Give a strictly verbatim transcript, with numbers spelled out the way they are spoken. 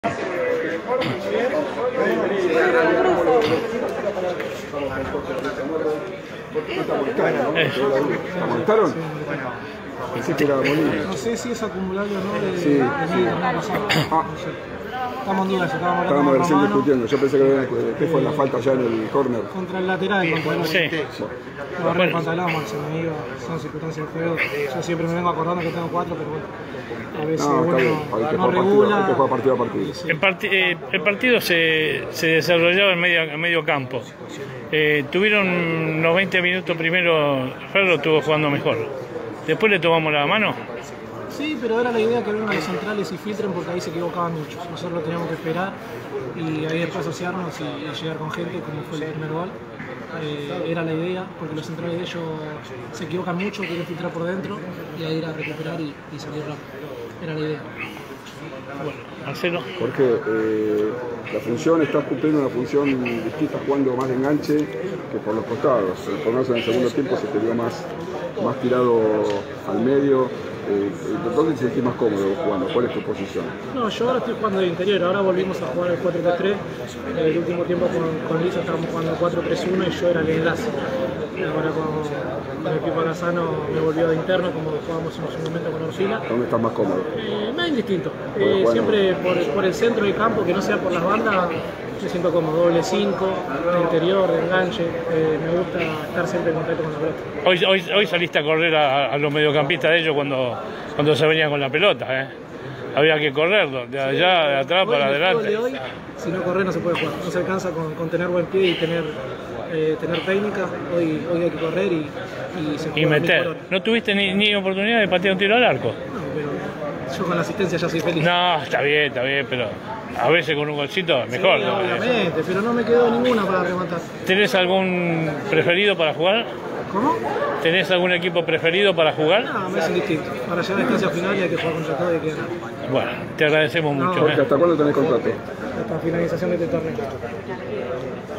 ¿La molestaron? Pensé que era Molina. No sé si es acumulable o no de, sí, de, de sí. mí, no pasado. Ah. No sé. Estamos en duda, estábamos Estábamos recién discutiendo. Yo pensé que, que fue la falta ya en el córner. Contra el lateral, contra el sí. Lo agarré el pantalón, se me iba, son circunstancias del juego. Yo siempre me vengo acordando que tengo cuatro, pero bueno. A veces No, uno bien, no regula. Hay que jugar partido a partido. Sí. El, parti eh, el partido se, se desarrollaba en medio, en medio campo. Eh, tuvieron unos veinte minutos primero, Ferro estuvo jugando mejor. Después le tomamos la mano. Sí, pero era la idea que vengan los centrales y filtren porque ahí se equivocaban muchos. Nosotros lo teníamos que esperar y ahí después asociarnos y, y llegar con gente como fue el primer gol. Eh, era la idea, porque los centrales de ellos se equivocan mucho, quieren filtrar por dentro y ahí ir a recuperar y, y salir rápido. Era la idea. Bueno, Marcelo. Porque eh, la función está cumpliendo una función distinta, jugando más de enganche que por los costados. Por lo menos en el segundo tiempo se te vio más, más tirado al medio. Eh, ¿Dónde te sentís más cómodo jugando? ¿Cuál es tu posición? No, yo ahora estoy jugando de interior, ahora volvimos a jugar el cuatro tres tres. El último tiempo con, con Lisa estábamos jugando el cuatro tres uno y yo era el enlace. Ahora con, con el Pipo Casano me volvió de interno como jugábamos en su momento con Orfila. ¿Dónde estás más cómodo? Eh, me da indistinto. Eh, siempre por, por el centro del campo, que no sea por las bandas, me siento como doble cinco, de interior, de enganche. Eh, me gusta estar siempre en contacto con la pelota. Hoy, hoy, hoy saliste a correr a, a los mediocampistas de ellos cuando, cuando se venían con la pelota, ¿eh? Había que correrlo, de allá, de atrás hoy, para adelante. De hoy, si no correr no se puede jugar, no se alcanza con, con tener buen pie y tener, eh, tener técnica. Hoy, hoy hay que correr y, y se juega Y meter. ¿No tuviste ni, ni oportunidad de patear un tiro al arco? No, pero yo con la asistencia ya soy feliz. No, está bien, está bien, pero a veces con un golcito mejor. Sí, ¿no? obviamente, pero no me quedó ninguna para rematar. ¿Tenés algún preferido para jugar? ¿Cómo? ¿Tenés algún equipo preferido para jugar? No, me es indistinto. Para llegar a la instancia final y hay que jugar contra todo y hay que ganar. Bueno, te agradecemos mucho. No, ¿eh? ¿Hasta cuándo tenés contrato? Hasta finalización de este torneo.